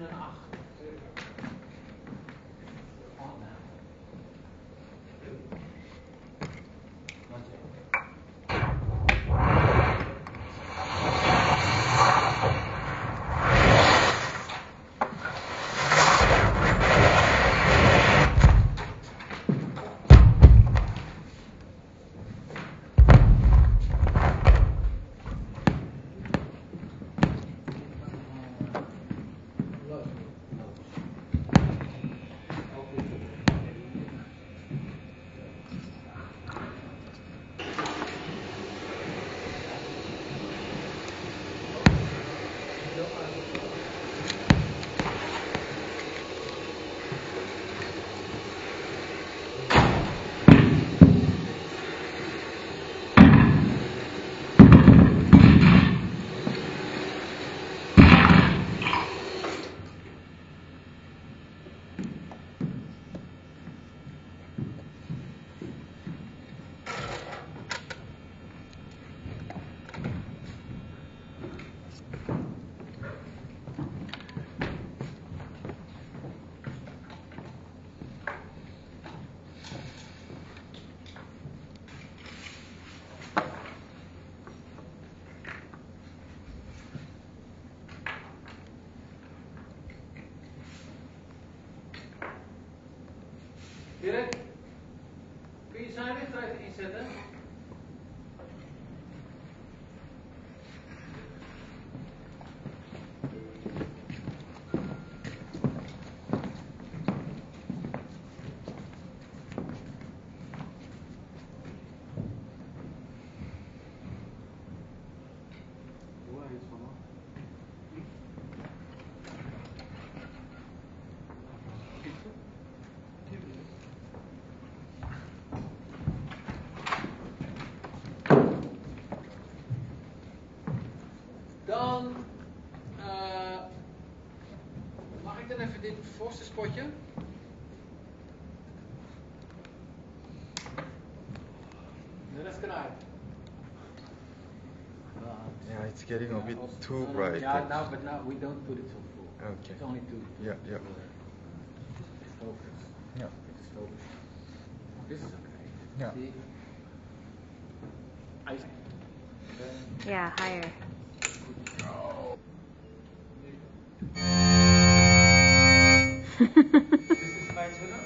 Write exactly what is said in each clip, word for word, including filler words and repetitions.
Dirk, kun je zijn licht er even inzetten? Dan uh, mag ik dan even dit voorste spotje? The left can I? Yeah, it's getting a bit too bright. Yeah, now, but now we don't put it so full. Okay. It's only to, to Yeah, yeah. focus. Yeah. It's focus. This is okay. Yeah. See? I. Yeah, higher. This is my tuner.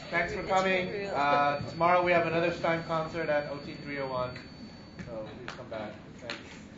Thanks for coming. Uh, tomorrow we have another Stein concert at O T three oh one. So please come back. Thanks.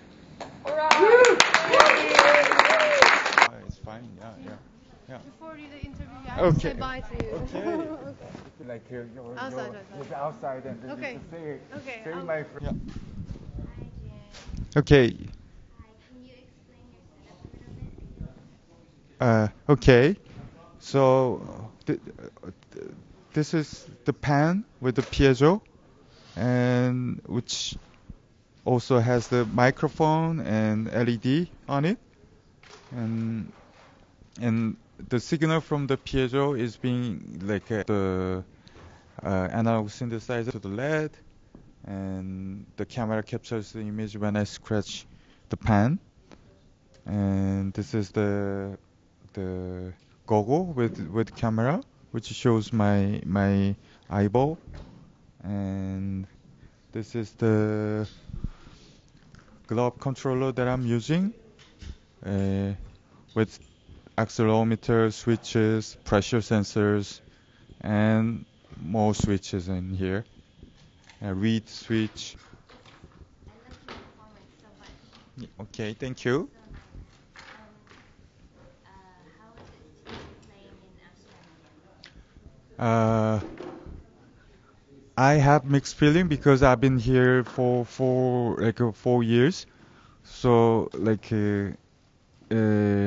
It's fine. Yeah, yeah, yeah. Before the interview, I have to say Okay. bye to you. Okay. Like uh, you're, Outside, you're, outside. you're outside and then Okay. you just say, Okay, say I'll- my friend. Hi, Okay. Jan. Hi, can you explain your setup a little bit? Uh, okay. So th- uh, th- this is the pan with the piezo, and which also has the microphone and L E D on it, and and the signal from the piezo is being like uh, the uh, analog synthesizer to the L E D, and the camera captures the image when I scratch the pan, and this is the the goggle with with camera which shows my my eyeball, and this is the glove controller that I'm using uh, with accelerometer, switches, pressure sensors, and more switches in here. A read switch. I love your performance so much. Yeah, okay, thank you. So nice. Um, uh, how is it to be playing in Amsterdam again? Uh, I have mixed feeling because I've been here for for like uh, four years, so like uh, uh,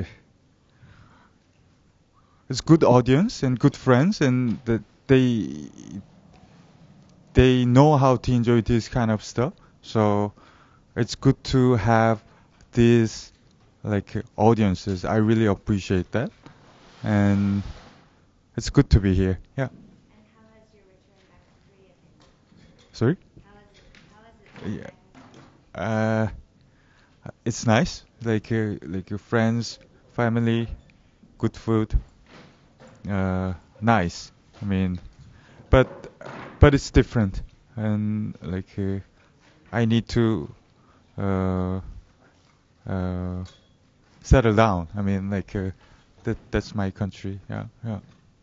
it's good audience and good friends, and that they they know how to enjoy this kind of stuff. So it's good to have these like uh, audiences. I really appreciate that, and it's good to be here. Yeah. And how has your return back to Korea been? Sorry. How is it? How is it being Yeah. back in Korea? Uh, it's nice, like uh, like your friends, family, good food, uh, nice. I mean, but but it's different, and like uh, I need to uh, uh, settle down. I mean, like uh, that that's my country. Yeah, yeah.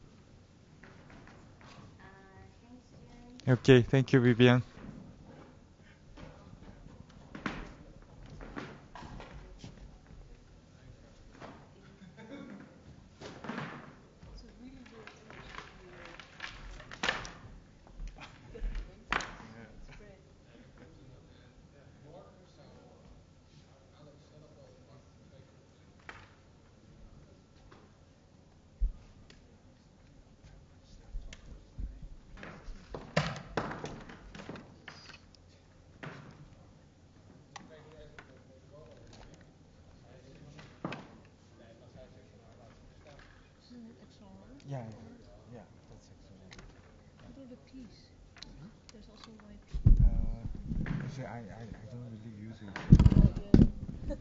Uh, thanks, Jan. Okay, thank you, Vivian. Yeah, yeah, that's excellent. What are the peas? There's also white. Uh, actually, I, I, I don't really use it.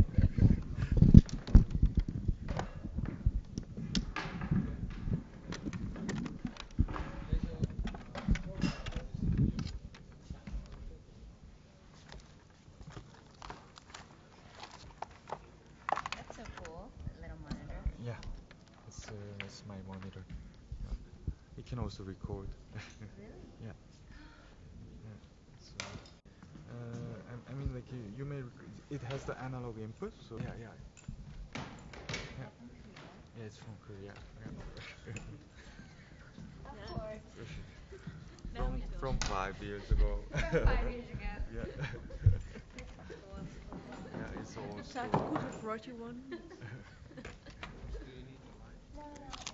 That's so cool. Little monitor. Yeah, it's uh, it's my monitor. Yeah. It can also record. Really? Yeah. Yeah. So, uh, I, I mean, like you, you may rec- it has the analog input. So yeah, yeah, yeah. Yeah, it's from Korea. Yeah. Of course. from from five years ago. From five years ago. Yeah. Yeah, it's old Zach school. could have brought you one. No, no.